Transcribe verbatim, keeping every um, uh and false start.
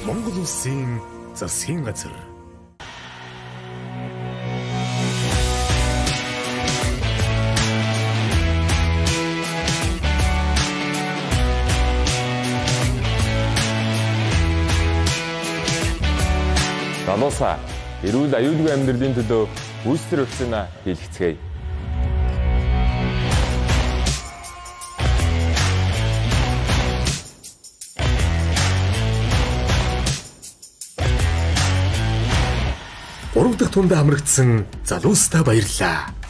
Монгол улсын засгийн газар. Залуусаа эрүүл аюулгүй амьдралын төлөө бүүстер вакцина хийлгэцгээе. Урав дахь тундаа амрагдсан залуустаа баярлалаа.